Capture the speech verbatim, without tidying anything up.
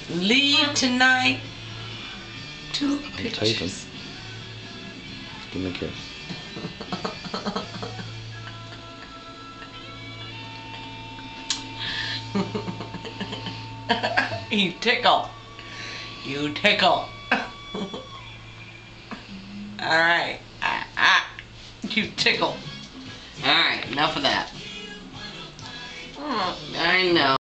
leave tonight. Two I'm pictures. typing. Give me a kiss. You tickle. You tickle. Alright. Ah, ah. You tickle. Alright, enough of that. Oh, I know.